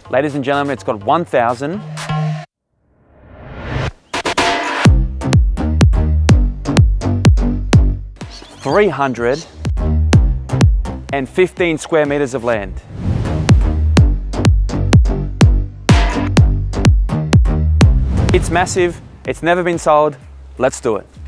Ladies and gentlemen, it's got 1,315 square meters of land. It's massive, it's never been sold, let's do it.